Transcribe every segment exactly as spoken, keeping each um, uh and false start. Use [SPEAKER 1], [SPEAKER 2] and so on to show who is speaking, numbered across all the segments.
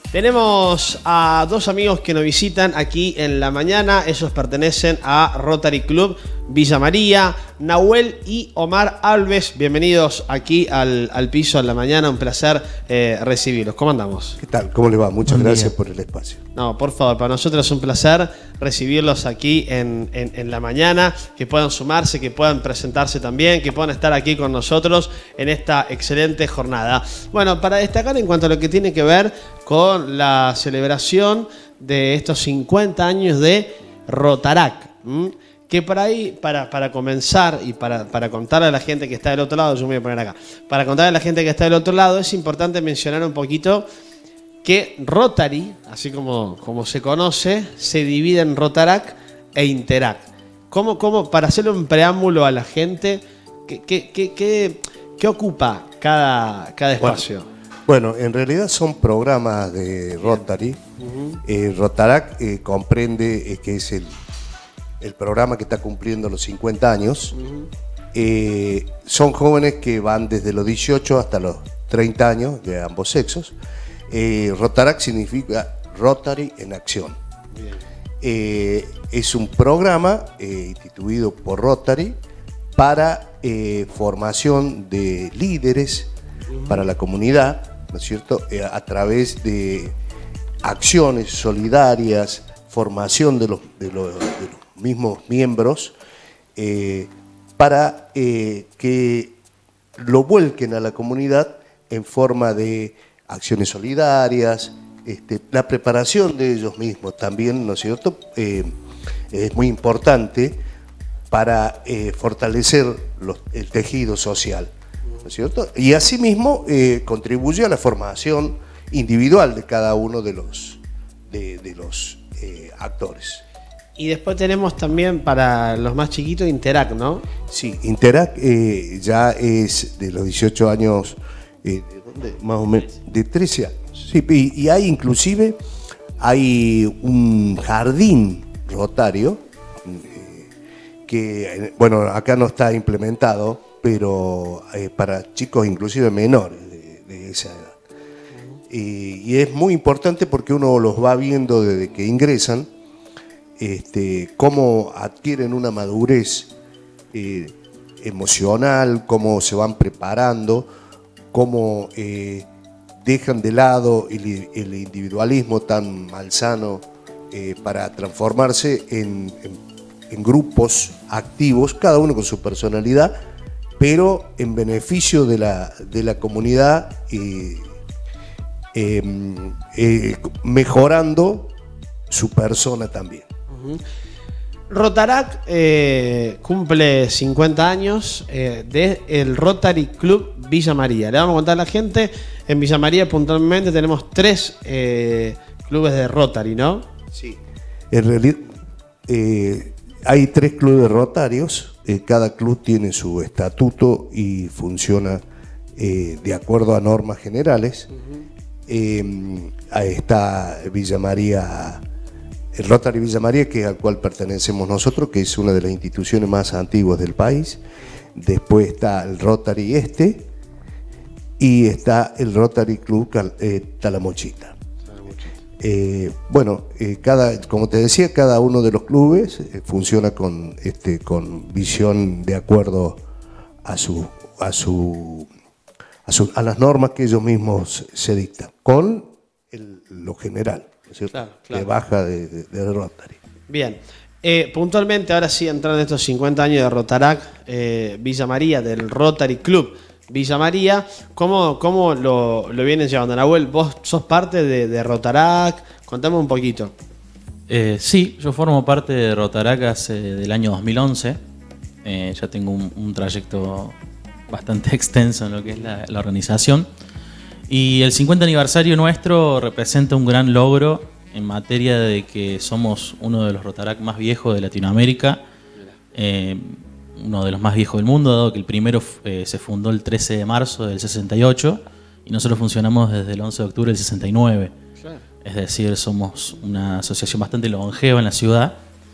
[SPEAKER 1] Tenemos a dos amigos que nos visitan aquí en la mañana. Ellos pertenecen a Rotary Club Villa María. Nahuel y Omar Alves, bienvenidos aquí al, al piso en la mañana. Un placer eh, recibirlos. ¿Cómo andamos?
[SPEAKER 2] ¿Qué tal? ¿Cómo le va? Muchas gracias por el espacio.
[SPEAKER 1] No, por favor, para nosotros es un placer recibirlos aquí en, en, en la mañana, que puedan sumarse, que puedan presentarse también, que puedan estar aquí con nosotros en esta excelente jornada. Bueno, para destacar en cuanto a lo que tiene que ver con la celebración de estos cincuenta años de Rotarac, ¿m? que por ahí, para, para comenzar y para, para contarle a la gente que está del otro lado, yo me voy a poner acá, para contarle a la gente que está del otro lado, es importante mencionar un poquito que Rotary, así como, como se conoce, se divide en Rotarac e Interac. ¿Cómo, cómo, para hacerle un preámbulo a la gente, qué, qué, qué, qué, qué ocupa cada, cada espacio?
[SPEAKER 2] Bueno, bueno, en realidad son programas de Rotary. Uh-huh. eh, Rotarac eh, comprende eh, que es el, el programa que está cumpliendo los cincuenta años. Uh-huh. eh, son jóvenes que van desde los dieciocho hasta los treinta años, de ambos sexos. Eh, Rotarac significa Rotary en acción. Eh, es un programa eh, instituido por Rotary para eh, formación de líderes uh-huh. para la comunidad, ¿no es cierto? Eh, a través de acciones solidarias, formación de los, de los, de los mismos miembros, eh, para eh, que lo vuelquen a la comunidad en forma de acciones solidarias, este, la preparación de ellos mismos también, ¿no es cierto? Eh, es muy importante para eh, fortalecer los, el tejido social, ¿no es cierto? Y asimismo eh, contribuye a la formación individual de cada uno de los, de, de los eh, actores.
[SPEAKER 1] Y después tenemos también para los más chiquitos Interac, ¿no?
[SPEAKER 2] Sí, Interac eh, ya es de los dieciocho años... Eh, ¿de más o menos? De trece años. Sí, y, y hay inclusive hay un jardín rotario eh, que, bueno, acá no está implementado, pero eh, para chicos inclusive menores de, de esa edad. Y, y es muy importante porque uno los va viendo desde que ingresan, este, cómo adquieren una madurez eh, emocional, cómo se van preparando, cómo eh, dejan de lado el, el individualismo tan malsano eh, para transformarse en, en, en grupos activos, cada uno con su personalidad, pero en beneficio de la, de la comunidad, eh, eh, eh, mejorando su persona también.
[SPEAKER 1] Uh-huh. Rotarac eh, cumple cincuenta años eh, del Rotary Club Villa María. Le vamos a contar a la gente, en Villa María puntualmente tenemos tres eh, clubes de Rotary, ¿no?
[SPEAKER 2] Sí, en realidad eh, hay tres clubes rotarios, eh, cada club tiene su estatuto y funciona eh, de acuerdo a normas generales. Uh-huh. eh, ahí está Villa María, el Rotary Villa María, que es al cual pertenecemos nosotros, que es una de las instituciones más antiguas del país. Después está el Rotary Este y está el Rotary Club eh, Talamochita. Eh, bueno, eh, cada, como te decía, cada uno de los clubes eh, funciona con, este, con visión de acuerdo a, su, a, su, a, su, a las normas que ellos mismos se dictan, con el, lo general. ¿Cierto? Claro, claro. De baja de, de, de Rotary.
[SPEAKER 1] Bien, eh, puntualmente ahora sí entrar en estos cincuenta años de Rotarac eh, Villa María, del Rotary Club Villa María, ¿cómo, cómo lo, lo vienen llevando? Nahuel, vos sos parte de, de Rotarac, contame un poquito.
[SPEAKER 3] Eh, sí, yo formo parte de Rotarac hace del año dos mil once, eh, ya tengo un, un trayecto bastante extenso en lo que es la, la organización. Y el cincuenta aniversario nuestro representa un gran logro en materia de que somos uno de los Rotarac más viejos de Latinoamérica, eh, uno de los más viejos del mundo, dado que el primero eh, se fundó el trece de marzo del sesenta y ocho y nosotros funcionamos desde el once de octubre del sesenta y nueve. Claro. Es decir, somos una asociación bastante longeva en la ciudad,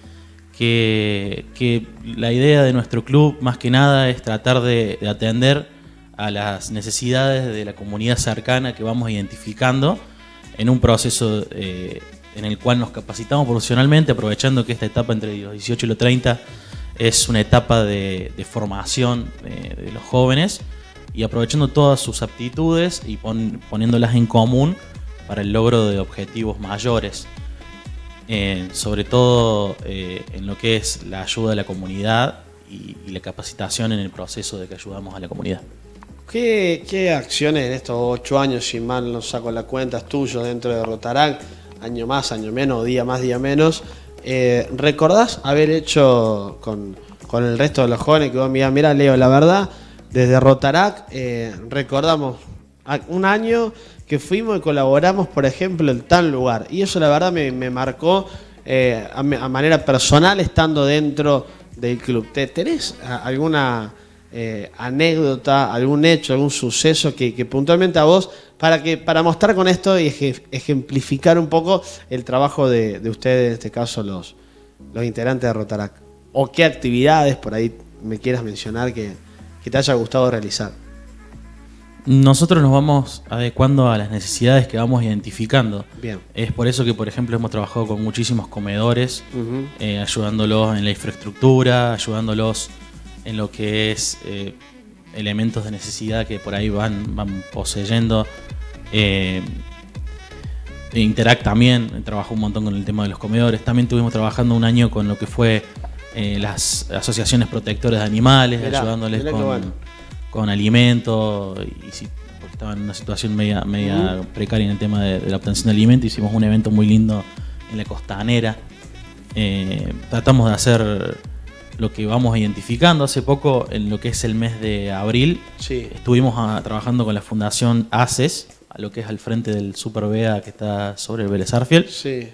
[SPEAKER 3] que, que la idea de nuestro club más que nada es tratar de, de atender a las necesidades de la comunidad cercana que vamos identificando en un proceso eh, en el cual nos capacitamos profesionalmente, aprovechando que esta etapa entre los dieciocho y los treinta es una etapa de, de formación de, de los jóvenes, y aprovechando todas sus aptitudes y pon, poniéndolas en común para el logro de objetivos mayores, eh, sobre todo eh, en lo que es la ayuda a la comunidad y, y la capacitación en el proceso de que ayudamos a la comunidad.
[SPEAKER 1] ¿Qué, qué acciones en estos ocho años, si mal no saco la cuenta, es tuyo dentro de Rotaract, año más, año menos, día más, día menos, eh, recordás haber hecho con, con el resto de los jóvenes que vos mirá, mirá Leo, la verdad, desde Rotaract eh, recordamos un año que fuimos y colaboramos, por ejemplo, en tal lugar, y eso la verdad me, me marcó eh, a, a manera personal estando dentro del club. ¿Tenés alguna eh, anécdota, algún hecho, algún suceso que, que puntualmente a vos, para que para mostrar con esto y ejemplificar un poco el trabajo de, de ustedes, en este caso los, los integrantes de Rotaract? ¿O qué actividades por ahí me quieras mencionar que, que te haya gustado realizar?
[SPEAKER 3] Nosotros nos vamos adecuando a las necesidades que vamos identificando.
[SPEAKER 1] Bien.
[SPEAKER 3] Es por eso que, por ejemplo, hemos trabajado con muchísimos comedores,
[SPEAKER 1] Uh-huh.
[SPEAKER 3] eh, ayudándolos en la infraestructura, ayudándolos en lo que es eh, elementos de necesidad que por ahí van, van poseyendo. Eh, Interact también trabajó un montón con el tema de los comedores. También estuvimos trabajando un año con lo que fue eh, las asociaciones protectoras de animales,
[SPEAKER 1] Mirá,
[SPEAKER 3] ayudándoles
[SPEAKER 1] mirá
[SPEAKER 3] con...
[SPEAKER 1] bueno.
[SPEAKER 3] con alimento, y si, porque estaban en una situación media, media
[SPEAKER 1] Uh-huh.
[SPEAKER 3] precaria en el tema de, de la obtención de alimento. Hicimos un evento muy lindo en la Costanera. Eh, tratamos de hacer lo que vamos identificando. Hace poco, en lo que es el mes de abril,
[SPEAKER 1] Sí.
[SPEAKER 3] estuvimos a, trabajando con la Fundación ACES, a lo que es al frente del Super B E A que está sobre el Vélez Sarsfield,
[SPEAKER 1] Sí.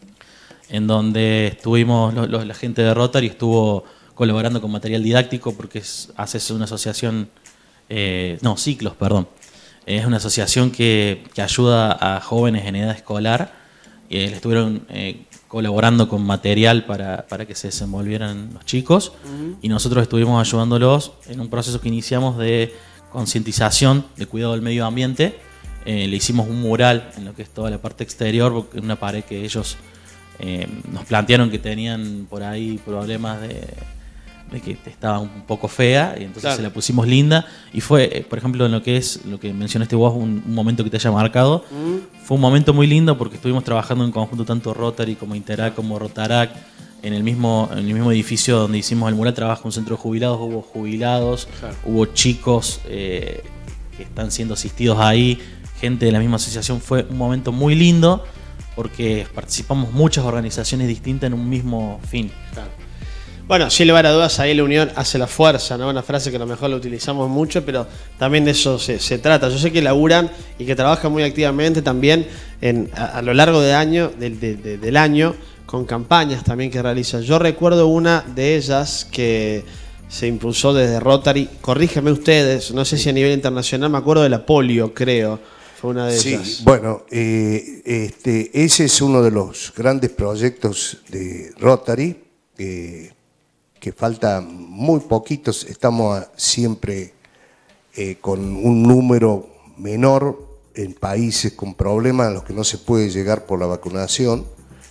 [SPEAKER 3] en donde estuvimos, lo, lo, la gente de Rotary estuvo colaborando con material didáctico, porque es, ACES es una asociación... Eh, no, Ciclos, perdón. Es una asociación que, que ayuda a jóvenes en edad escolar. Eh, le estuvieron eh, colaborando con material para, para que se desenvolvieran los chicos. Uh-huh. Y nosotros estuvimos ayudándolos en un proceso que iniciamos de concientización de cuidado del medio ambiente. Eh, le hicimos un mural en lo que es toda la parte exterior, porque es una pared que ellos eh, nos plantearon que tenían por ahí problemas de... de que estaba un poco fea, y entonces claro. se la pusimos linda. Y fue, por ejemplo, en lo que es lo que mencionaste vos, un, un momento que te haya marcado. Mm. Fue un momento muy lindo porque estuvimos trabajando en conjunto, tanto Rotary como Interact como Rotaract, en el mismo en el mismo edificio donde hicimos el mural. Trabaja un centro de jubilados, hubo jubilados, claro. hubo chicos eh, que están siendo asistidos ahí, gente de la misma asociación. Fue un momento muy lindo porque participamos muchas organizaciones distintas en un mismo fin.
[SPEAKER 1] Claro. Bueno, sin lugar a dudas, ahí la unión hace la fuerza, ¿no? Una frase que a lo mejor la utilizamos mucho, pero también de eso se, se trata. Yo sé que laburan y que trabajan muy activamente también en, a, a lo largo de año, del, de, de, del año, con campañas también que realizan. Yo recuerdo una de ellas que se impulsó desde Rotary. Corríjanme ustedes, no sé si a nivel internacional, me acuerdo de la polio, creo. Fue una de
[SPEAKER 2] sí,
[SPEAKER 1] ellas.
[SPEAKER 2] Bueno, eh, este, ese es uno de los grandes proyectos de Rotary. Eh, que falta muy poquitos, estamos siempre eh, con un número menor en países con problemas a los que no se puede llegar por la vacunación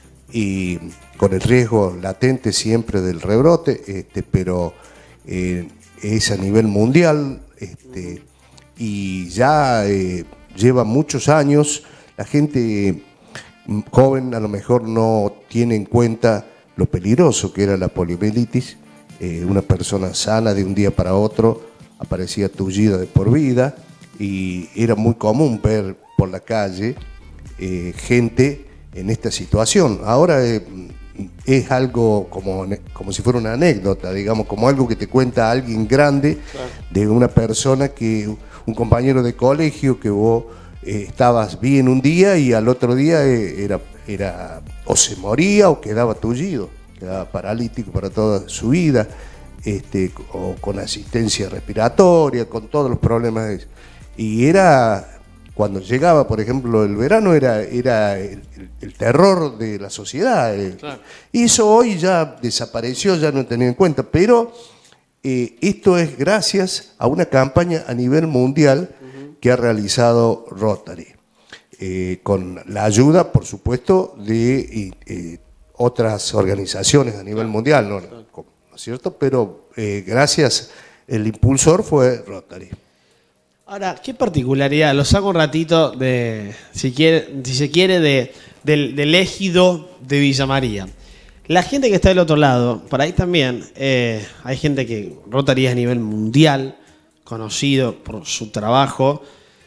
[SPEAKER 2] y con el riesgo latente siempre del rebrote, este, pero eh, es a nivel mundial este, y ya eh, lleva muchos años. La gente joven a lo mejor no tiene en cuenta lo peligroso que era la poliomielitis. Eh, una persona sana de un día para otro aparecía tullida de por vida y era muy común ver por la calle eh, gente en esta situación. Ahora eh, es algo como, como si fuera una anécdota, digamos, como algo que te cuenta alguien grande, claro. de una persona que, un compañero de colegio que vos eh, estabas bien un día y al otro día eh, era, era o se moría o quedaba tullido. Quedaba paralítico para toda su vida, este, o con asistencia respiratoria, con todos los problemas. Y era, cuando llegaba, por ejemplo, el verano, era, era el, el terror de la sociedad. Claro. Y eso hoy ya desapareció, ya no tenía en cuenta, pero eh, esto es gracias a una campaña a nivel mundial uh-huh. que ha realizado Rotary. eh, con la ayuda, por supuesto, de eh, otras organizaciones a nivel mundial, ¿no, ¿no es cierto? Pero eh, gracias, el impulsor fue Rotary.
[SPEAKER 1] Ahora, ¿qué particularidad? Lo saco un ratito de, si, quiere, si se quiere, de, del, del ejido de Villa María. La gente que está del otro lado, por ahí también, eh, hay gente que Rotary es a nivel mundial, conocido por su trabajo,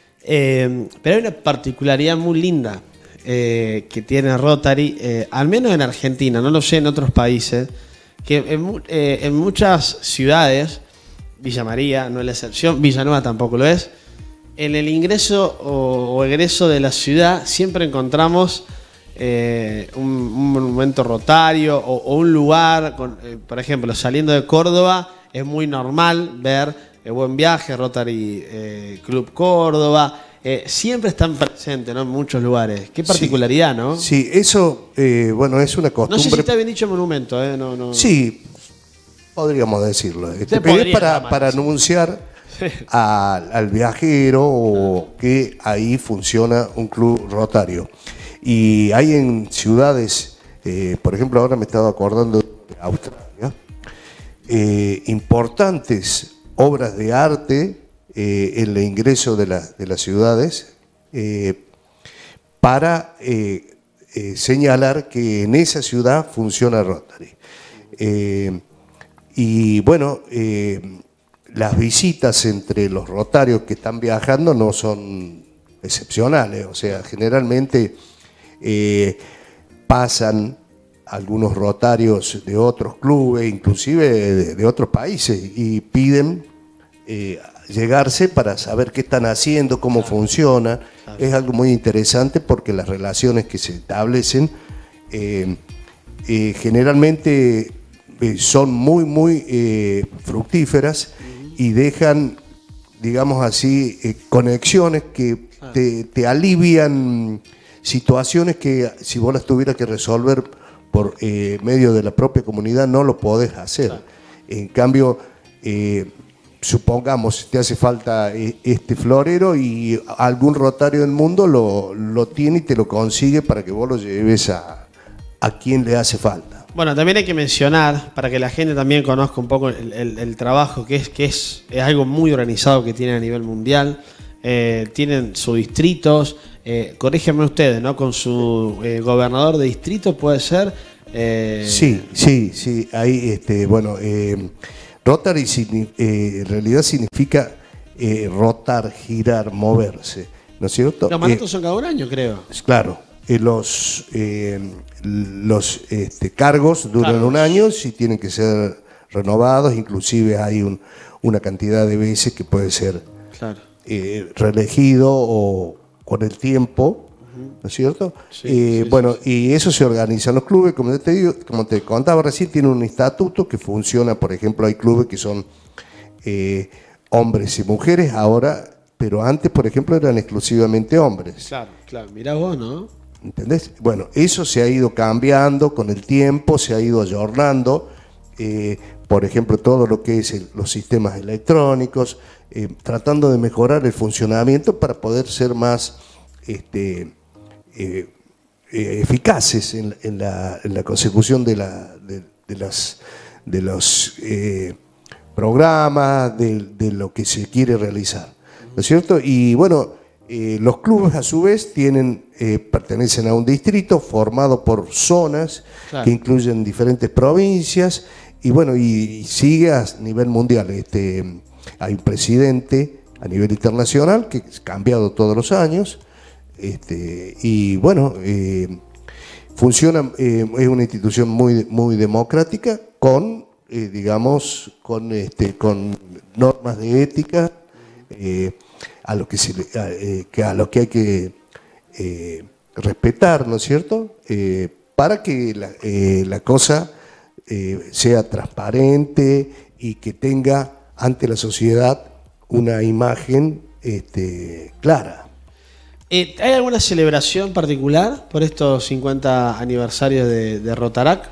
[SPEAKER 1] eh, pero hay una particularidad muy linda eh, que tiene Rotary, eh, al menos en Argentina, no lo sé en otros países, que en, eh, en muchas ciudades, Villa María no es la excepción, Villanueva tampoco lo es, en el ingreso o, o egreso de la ciudad siempre encontramos eh, un, un monumento rotario o, o un lugar, con, eh, por ejemplo, saliendo de Córdoba, es muy normal ver eh, Buen Viaje, Rotary eh, Club Córdoba, eh, siempre están presentes, ¿no?, en muchos lugares. Qué particularidad,
[SPEAKER 2] sí,
[SPEAKER 1] ¿no?
[SPEAKER 2] Sí, eso, eh, bueno, es una costumbre.
[SPEAKER 1] No sé si está bien dicho monumento, ¿eh? No, no.
[SPEAKER 2] Sí, podríamos decirlo. Este,
[SPEAKER 1] podría
[SPEAKER 2] para,
[SPEAKER 1] llamar,
[SPEAKER 2] para
[SPEAKER 1] sí.
[SPEAKER 2] anunciar a, al viajero o que ahí funciona un club rotario. Y hay en ciudades, eh, por ejemplo, ahora me estaba acordando de Australia, eh, importantes obras de arte eh, en el ingreso de, la, de las ciudades eh, para eh, eh, señalar que en esa ciudad funciona Rotary. Eh, y bueno, eh, las visitas entre los rotarios que están viajando no son excepcionales, o sea, generalmente eh, pasan algunos rotarios de otros clubes, inclusive de, de otros países, y piden eh, llegarse para saber qué están haciendo, cómo claro, funciona. Claro. Es algo muy interesante porque las relaciones que se establecen eh, eh, generalmente eh, son muy, muy eh, fructíferas uh-huh. y dejan, digamos así, eh, conexiones que claro. te, te alivian situaciones que si vos las tuvieras que resolver por eh, medio de la propia comunidad no lo podés hacer. Claro. En cambio, eh, supongamos, te hace falta este florero y algún rotario del mundo lo, lo tiene y te lo consigue para que vos lo lleves a, a quien le hace falta.
[SPEAKER 1] Bueno, también hay que mencionar, para que la gente también conozca un poco el, el, el trabajo, que es que es, es algo muy organizado que tienen a nivel mundial. Eh, tienen sus distritos, eh, corríjanme ustedes, ¿no? Con su eh, gobernador de distrito, ¿puede ser? Eh...
[SPEAKER 2] Sí, sí, sí. Ahí, este, bueno... Eh, Rotary eh, en realidad significa eh, rotar, girar, moverse, ¿no es cierto?
[SPEAKER 1] Los mandatos
[SPEAKER 2] eh,
[SPEAKER 1] son cada un año, creo.
[SPEAKER 2] Claro, eh, los, eh, los este, cargos duran cargos. un año, si tienen que ser renovados, inclusive hay un, una cantidad de veces que puede ser claro. eh, reelegido o con el tiempo. ¿No es cierto? Sí, eh, sí, bueno, sí. Y eso se organiza en los clubes, como te digo, como te contaba recién, tiene un estatuto que funciona. Por ejemplo, hay clubes que son eh, hombres y mujeres ahora, pero antes, por ejemplo, eran exclusivamente hombres.
[SPEAKER 1] Claro, claro, mirá vos, ¿no?
[SPEAKER 2] ¿Entendés? Bueno, eso se ha ido cambiando con el tiempo, se ha ido ayornando. Eh, por ejemplo, todo lo que es el, los sistemas electrónicos, eh, tratando de mejorar el funcionamiento para poder ser más... Este, Eh, eh, eficaces en, en, la, en la consecución de, la, de, de, las, de los eh, programas, de, de lo que se quiere realizar, ¿no es cierto? Y bueno, eh, los clubes a su vez tienen, eh, pertenecen a un distrito formado por zonas claro. que incluyen diferentes provincias y bueno, y, y sigue a nivel mundial. Este, hay un presidente a nivel internacional que ha cambiado todos los años. Este, y bueno, eh, funciona, eh, es una institución muy, muy democrática con, eh, digamos, con, este, con normas de ética eh, a, lo que se, a, eh, que a lo que hay que eh, respetar, ¿no es cierto? Eh, para que la, eh, la cosa eh, sea transparente y que tenga ante la sociedad una imagen este, clara.
[SPEAKER 1] Eh, ¿Hay alguna celebración particular por estos cincuenta aniversarios de, de Rotarac?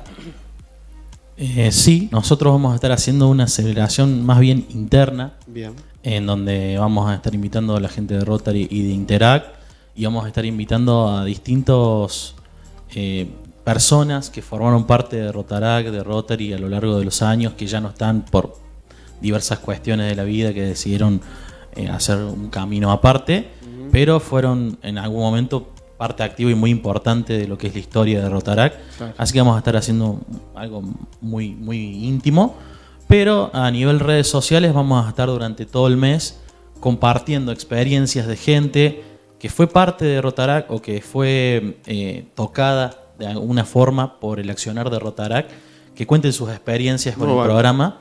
[SPEAKER 3] Eh, sí, nosotros vamos a estar haciendo una celebración más bien interna,
[SPEAKER 1] bien.
[SPEAKER 3] En donde vamos a estar invitando a la gente de Rotary y de Interact y vamos a estar invitando a distintos eh, personas que formaron parte de Rotaract, de Rotary a lo largo de los años, que ya no están por diversas cuestiones de la vida, que decidieron eh, hacer un camino aparte, uh-huh. pero fueron en algún momento parte activa y muy importante de lo que es la historia de Rotaract. Claro. Así que vamos a estar haciendo algo muy, muy íntimo, pero a nivel redes sociales vamos a estar durante todo el mes compartiendo experiencias de gente que fue parte de Rotaract o que fue eh, tocada de alguna forma por el accionar de Rotaract, que cuenten sus experiencias con muy el bueno. programa,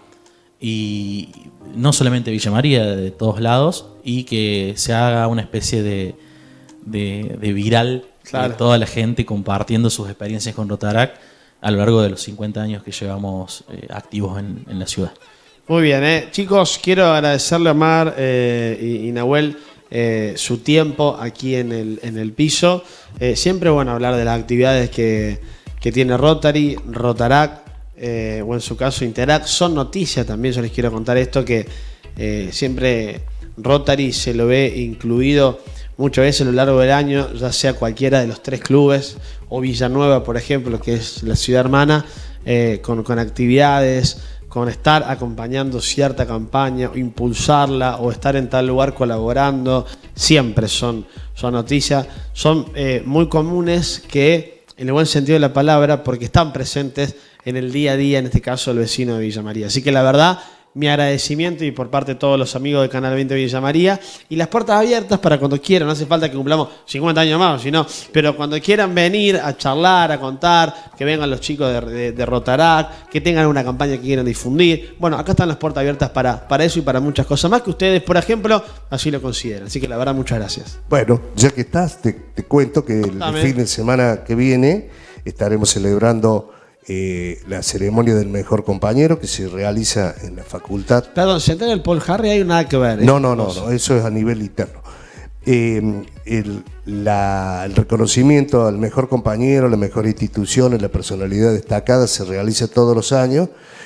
[SPEAKER 3] y no solamente Villa María, de todos lados, y que se haga una especie de, de, de viral, claro. de toda la gente compartiendo sus experiencias con Rotaract a lo largo de los cincuenta años que llevamos eh, activos en, en la ciudad.
[SPEAKER 1] Muy bien, eh. chicos, quiero agradecerle a Omar eh, y, y Nahuel eh, su tiempo aquí en el, en el piso. Eh, siempre bueno hablar de las actividades que, que tiene Rotary, Rotaract, eh, o en su caso Interact. Son noticias también, yo les quiero contar esto, que eh, siempre Rotary se lo ve incluido muchas veces a lo largo del año, ya sea cualquiera de los tres clubes, o Villanueva, por ejemplo, que es la ciudad hermana, eh, con, con actividades, con estar acompañando cierta campaña, o impulsarla, o estar en tal lugar colaborando. Siempre son, son noticias, son eh, muy comunes, que en el buen sentido de la palabra, porque están presentes en el día a día, en este caso el vecino de Villa María. Así que la verdad, mi agradecimiento, y por parte de todos los amigos de Canal veinte Villa María, y las puertas abiertas para cuando quieran. No hace falta que cumplamos cincuenta años más, sino, pero cuando quieran venir a charlar, a contar, que vengan los chicos de, de, de Rotaract, que tengan una campaña que quieran difundir. Bueno, acá están las puertas abiertas para, para eso y para muchas cosas más que ustedes, por ejemplo, así lo consideran. Así que la verdad, muchas gracias.
[SPEAKER 2] Bueno, ya que estás, te, te cuento que el, el fin de semana que viene estaremos celebrando Eh, la ceremonia del mejor compañero, que se realiza en la facultad.
[SPEAKER 1] Perdón, si entra en el Paul Harry hay nada que ver. ¿eh?
[SPEAKER 2] No, no, no, no, eso es a nivel interno. Eh, el, la, el reconocimiento al mejor compañero, la mejor institución, la personalidad destacada se realiza todos los años,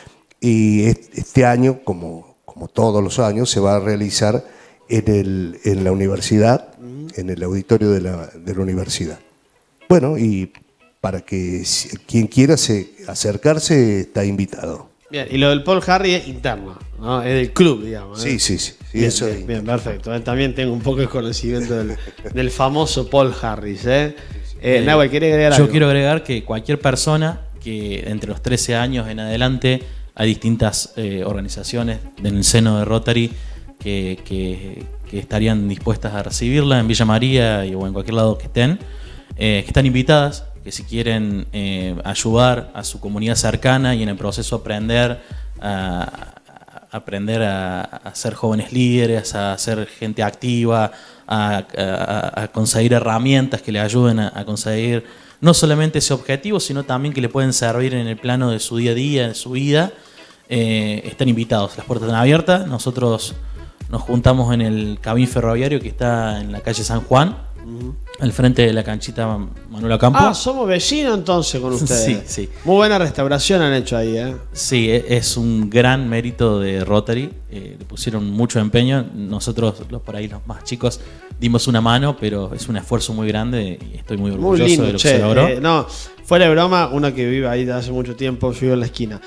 [SPEAKER 2] y este año, como, como todos los años, se va a realizar en, el, en la universidad, uh-huh. en el auditorio de la, de la universidad. Bueno, y para que quien quiera se, acercarse está invitado.
[SPEAKER 1] Bien, y lo del Paul Harry es interno, ¿no? Es del club, digamos. ¿eh?
[SPEAKER 2] Sí, sí, sí. sí
[SPEAKER 1] bien,
[SPEAKER 2] eso
[SPEAKER 1] bien,
[SPEAKER 2] es
[SPEAKER 1] bien, perfecto. Eh, también tengo un poco de conocimiento del, del famoso Paul Harris. ¿eh? Eh, eh, Nahuel, ¿querés agregar
[SPEAKER 3] yo
[SPEAKER 1] algo?
[SPEAKER 3] quiero agregar que cualquier persona que entre los trece años en adelante, hay distintas eh, organizaciones en el seno de Rotary que, que, que estarían dispuestas a recibirla en Villa María y, o en cualquier lado que estén, eh, que están invitadas, que si quieren eh, ayudar a su comunidad cercana y en el proceso aprender a, a aprender a, a ser jóvenes líderes, a ser gente activa, a, a, a conseguir herramientas que le ayuden a, a conseguir no solamente ese objetivo, sino también que le pueden servir en el plano de su día a día, de su vida, eh, están invitados. Las puertas están abiertas. Nosotros nos juntamos en el camino ferroviario que está en la calle San Juan, uh-huh. al frente de la canchita Manuel Ocampo.
[SPEAKER 1] Ah, somos vecinos entonces con ustedes.
[SPEAKER 3] Sí, sí.
[SPEAKER 1] Muy buena restauración han hecho ahí, ¿eh?
[SPEAKER 3] Sí, es un gran mérito de Rotary. Eh, le pusieron mucho empeño. Nosotros, los por ahí, los más chicos, dimos una mano, pero es un esfuerzo muy grande y estoy muy orgulloso
[SPEAKER 1] muy lindo,
[SPEAKER 3] de lo que
[SPEAKER 1] che,
[SPEAKER 3] se logró.
[SPEAKER 1] Eh, no, fuera de broma, uno que vive ahí desde hace mucho tiempo, yo vivo en la esquina.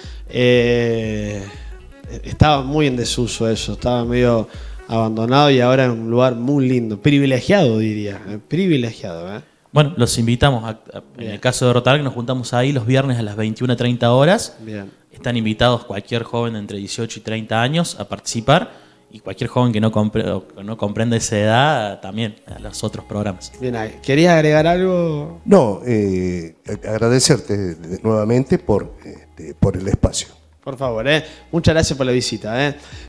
[SPEAKER 1] Eh, estaba muy en desuso eso, estaba medio abandonado y ahora en un lugar muy lindo, privilegiado diría, eh, privilegiado. ¿eh?
[SPEAKER 3] Bueno, los invitamos, a, a, en el caso de Rotaract nos juntamos ahí los viernes a las veintiuna treinta horas.
[SPEAKER 1] Bien.
[SPEAKER 3] Están invitados cualquier joven de entre dieciocho y treinta años a participar, y cualquier joven que no, compre, no comprenda esa edad también a los otros programas.
[SPEAKER 1] Bien, ¿querías agregar algo?
[SPEAKER 2] No, eh, agradecerte nuevamente por, este, por el espacio.
[SPEAKER 1] Por favor, ¿eh? Muchas gracias por la visita. ¿eh?